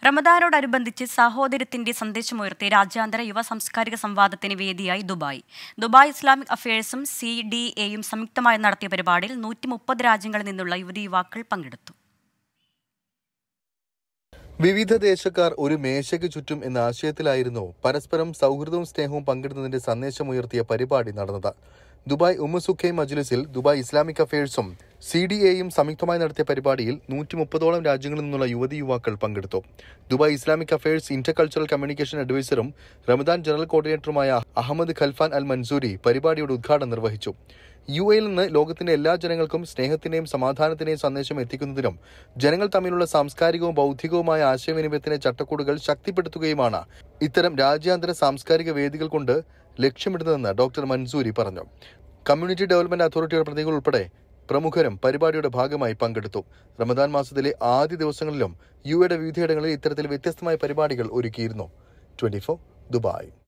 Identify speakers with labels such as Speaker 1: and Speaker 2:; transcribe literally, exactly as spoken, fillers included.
Speaker 1: റമദാനോടനുബന്ധിച്ച് സഹോദരത്തിന്റെ സന്ദേശമുയർത്തി രാജ്യാന്തര യുവ സാംസ്കാരിക സംവാദത്തിന് വേദിയായി ദുബായ്. ദുബായ് ഇസ്ലാമിക് അഫയേഴ്സും സി ഡി എയും സംയുക്തമായി നടത്തിയ പരിപാടിയിൽ നൂറ്റി മുപ്പത് രാജ്യങ്ങളിൽ നിന്നുള്ള യുവതി യുവാക്കൾ പങ്കെടുത്തു.
Speaker 2: വിവിധ ദേശക്കാർ ഒരു മേശയ്ക്ക് ചുറ്റും എന്ന ആശയത്തിലായിരുന്നു പരസ്പരം സൗഹൃദവും സ്നേഹവും പങ്കിടുന്നതിന്റെ സന്ദേശമുയർത്തിയ പരിപാടി നടന്നത്. ദുബായ് ഉമ്മുസുഖൈ മജ്ലിസിൽ ദുബായ് ഇസ്ലാമിക് അഫയേഴ്സും സി ഡി എയും സംയുക്തമായി നടത്തിയ പരിപാടിയിൽ നൂറ്റി മുപ്പതോളം രാജ്യങ്ങളിൽ നിന്നുള്ള യുവതി യുവാക്കൾ പങ്കെടുത്തു. Dubai Islamic affairs inter cultural communication അഡ്വൈസറും റമദാൻ ജനറൽ കോർഡിനേറ്ററുമായ അഹമ്മദ് ഖൽഫാൻ അൽ മൻസൂരി പരിപാടിയുടെ ഉദ്ഘാടനം നിർവഹിച്ചു. യു എയിൽ നിന്ന് ലോകത്തിന്റെ എല്ലാ ജനങ്ങൾക്കും സ്നേഹത്തിന്റെയും സമാധാനത്തിന്റെയും സന്ദേശം എത്തിക്കുന്നതിനും ജനങ്ങൾ തമ്മിലുള്ള സാംസ്കാരികവും ബൗദ്ധികവുമായ ആശയവിനിമയത്തിന്റെ ചട്ടക്കൂടുകൾ ശക്തിപ്പെടുത്തുകയുമാണ് ഇത്തരം രാജ്യാന്തര സാംസ്കാരിക വേദികൾ കൊണ്ട് ലക്ഷ്യമിടുന്നതെന്ന് ഡോക്ടർ മൻസൂരി പറഞ്ഞു. കമ്മ്യൂണിറ്റി ഡെവലപ്മെന്റ് അതോറിറ്റിയുടെ പ്രതിനിധികൾ ഉൾപ്പെടെ പ്രമുഖരും പരിപാടിയുടെ ഭാഗമായി പങ്കെടുത്തു. റമദാൻ മാസത്തിലെ ആദ്യ ദിവസങ്ങളിലും യു എയുടെ വിവിധയിടങ്ങളിൽ ഇത്തരത്തിൽ വ്യത്യസ്തമായ പരിപാടികൾ ഒരുക്കിയിരുന്നു. Twenty four Dubai.